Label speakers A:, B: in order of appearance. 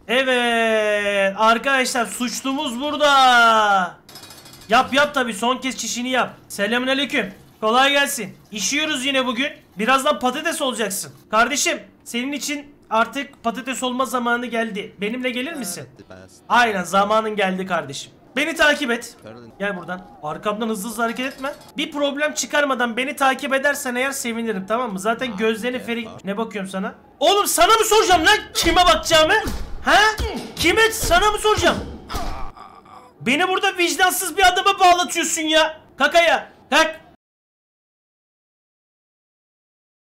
A: Evet arkadaşlar, suçlumuz burada. Yap tabi, son kez çişini yap. Selamünaleyküm. Kolay gelsin. İşiyoruz yine bugün. Birazdan patates olacaksın. Kardeşim, senin için artık patates olma zamanı geldi. Benimle gelir misin? Aynen, zamanın geldi kardeşim. Beni takip et. Gel buradan. Arkamdan hızlı hareket etme. Bir problem çıkarmadan beni takip edersen eğer sevinirim, tamam mı? Zaten gözlerini feri... Ne bakıyorum sana? Oğlum sana mı soracağım lan kime bakacağımı? Ha? Kime, sana mı soracağım? Beni burada vicdansız bir adama bağlatıyorsun ya. Kakaya. Kalk.